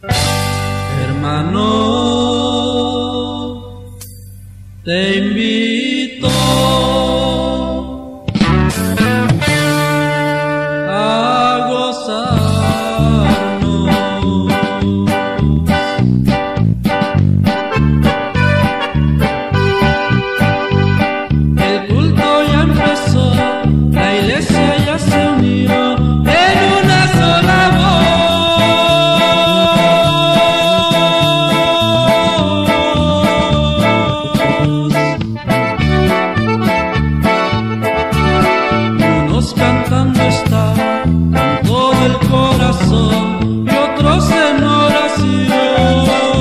Hermano, te invito a gozarnos. El culto ya empezó, la iglesia ya se unió en una sola voz. Unos cantando están con todo el corazón y otros en oración.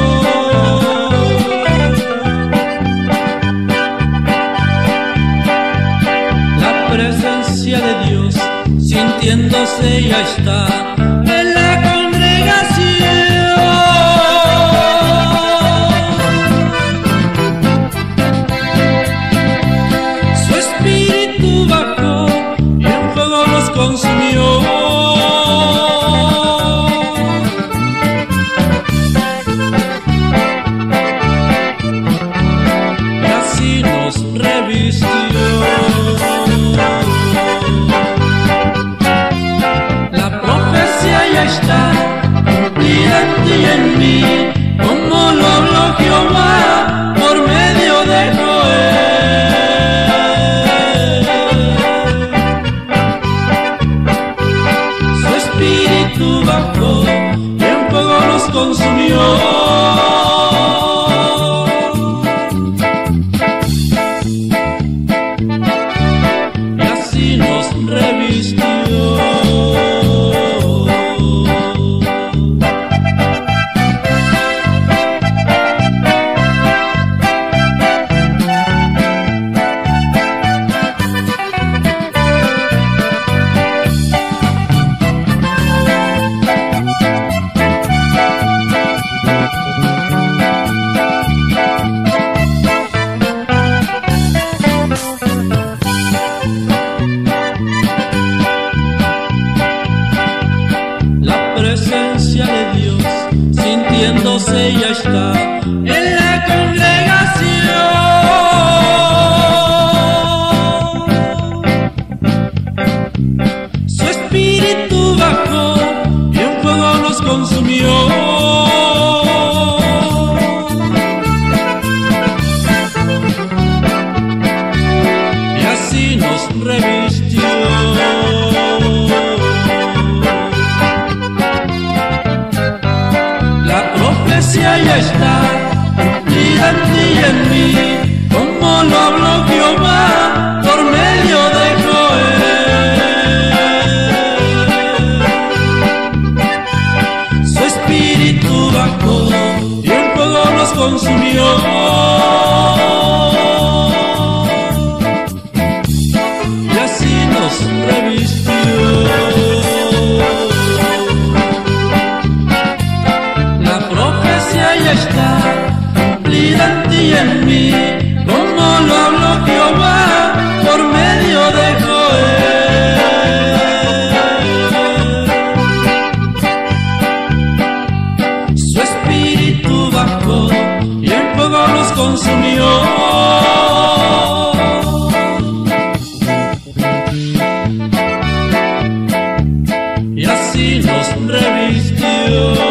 La presencia de Dios sintiéndose ya está en la congregación. Su espíritu bajó y en fuego los consumió. Y así nos revistió. La profecía ya está cumplida en ti y en mí, como lo habló Jehová por medio de Joel. Su espíritu bajó y en fuego nos consumió. Y así nos revistió. La presencia de Dios sintiéndose ya está en la congregación. Su espíritu bajó y en fuego nos consumió. Y así nos revistió. La profecía ya está cumplida en ti y en mí, como lo habló Jehová por medio de Joel. Su espíritu bajó y en fuego nos consumió. Y así nos revistió. La profecía ya está cumplida en ti y en mí, como lo habló Jehová por medio de Joel. Su espíritu bajó y en fuego nos consumió. Y así nos revistió.